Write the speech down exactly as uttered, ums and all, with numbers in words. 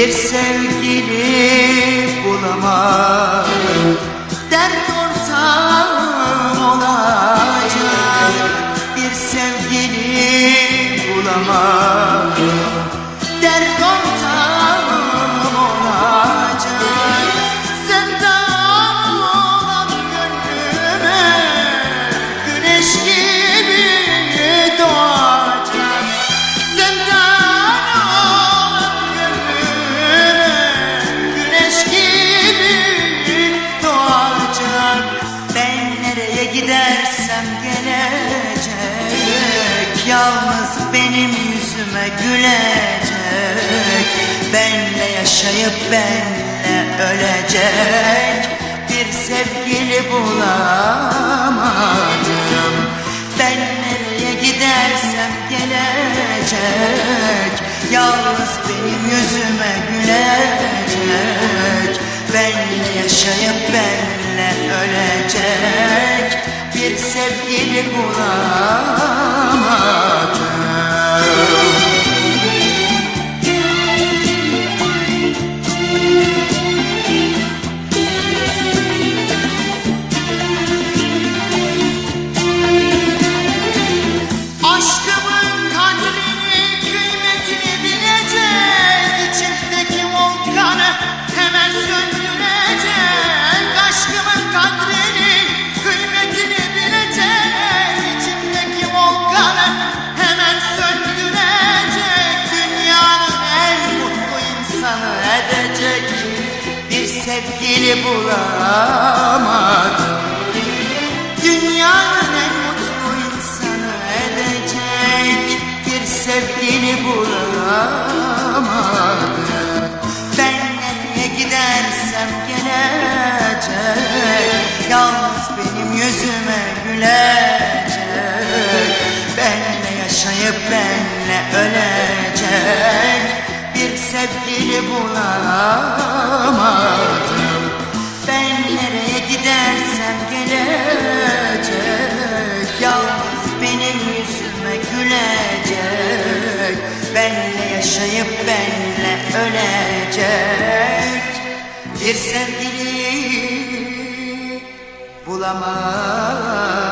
Bir sevgili bulamadım, dert ortağım olacak. Bir sevgili bulamadım, dert ortağım olacak. Senden olan gönlüme güneş gibi doğacak. Senden olan gönlüme güneş gibi doğacak. Ben nereye gidersem gelecek, yalnız benim yüzüme gülecek. Benle yaşayıp benle ölecek. Bir sevgili bulamadım. Ben nereye gidersem gelecek, yalnız benim yüzüme gülecek. Benle yaşayıp benle ölecek. Bir sevgili bulamadım. Bir sevgili bulamadım. Dünyanın en mutlu insanı edecek bir sevgili bulamadım. Ben nereye gidersem gelecek, yalnız benim yüzüme gülecek. Benle yaşayıp benle ölecek. Bir sevgili bulamadım. Ben nereye gidersem gelecek, yalnız benim yüzüme gülecek. Benle yaşayıp benle ölecek. Bir sevgili bulamadım.